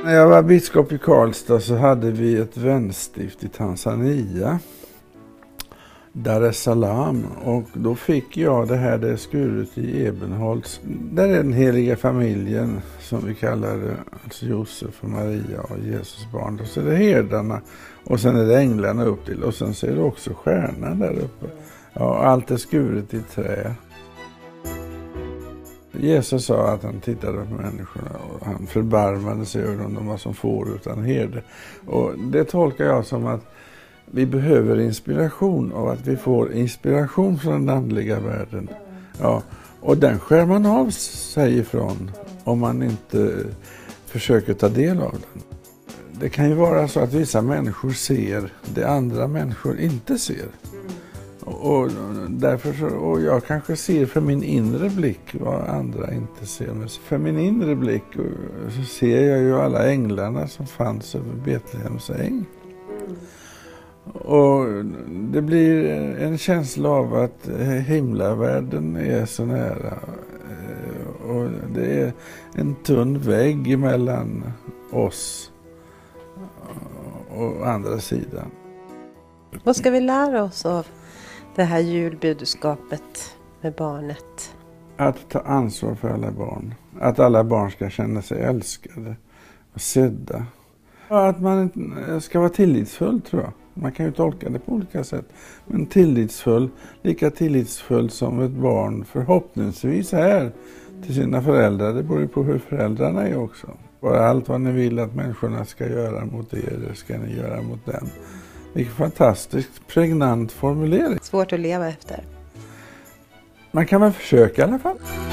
När jag var biskop i Karlstad så hade vi ett vänstift i Tanzania, Dar es Salaam, och då fick jag det här, det är skuret i Ebenholts. Där är den heliga familjen som vi kallar det, alltså Josef och Maria och Jesus barn. Och så är det herdarna och sen är det änglarna upp till och sen så är det också stjärnan där uppe. Ja, allt är skuret i trä. Jesus sa att han tittade på människorna och han förbarmade sig över dem, de var som får utan herde. Och det tolkar jag som att vi behöver inspiration och att vi får inspiration från den andliga världen. Ja, och den skär man av sig ifrån om man inte försöker ta del av den. Det kan ju vara så att vissa människor ser det andra människor inte ser. Och därför så, och jag kanske ser för min inre blick vad andra inte ser. Men för min inre blick så ser jag ju alla änglarna som fanns över Betlehems äng. Och det blir en känsla av att himlavärlden är så nära. Och det är en tunn vägg mellan oss och andra sidan. Vad ska vi lära oss av det här julbudskapet med barnet? Att ta ansvar för alla barn. Att alla barn ska känna sig älskade och sedda. Att man ska vara tillitsfull, tror jag. Man kan ju tolka det på olika sätt. Men tillitsfull, lika tillitsfull som ett barn förhoppningsvis är till sina föräldrar. Det beror ju på hur föräldrarna är också. Allt vad ni vill att människorna ska göra mot er, det ska ni göra mot dem. Vilken fantastiskt pregnant formulering. Svårt att leva efter. Man kan väl försöka i alla fall.